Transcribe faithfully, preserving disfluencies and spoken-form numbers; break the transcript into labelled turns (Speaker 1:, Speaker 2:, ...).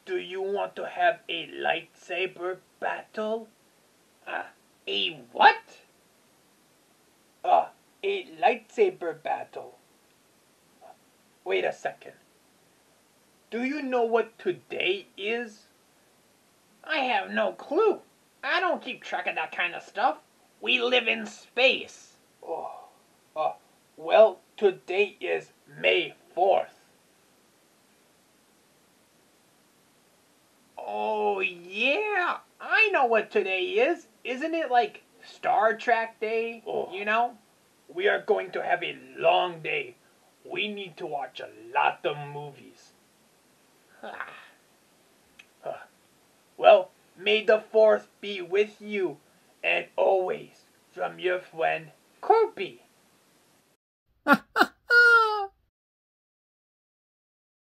Speaker 1: Do you want to have a lightsaber battle?
Speaker 2: Uh, a what?
Speaker 1: Uh, a lightsaber battle. Wait a second. Do you know what today is?
Speaker 2: I have no clue. I don't keep track of that kind of stuff. We live in space.
Speaker 1: Oh, uh, well, today is May fourth.
Speaker 2: Oh, yeah. I know what today is. Isn't it like Star Trek Day?
Speaker 1: Oh.
Speaker 2: You know?
Speaker 1: We are going to have a long day. We need to watch a lot of movies. Well, may the fourth be with you, and always, from your friend, Kirby.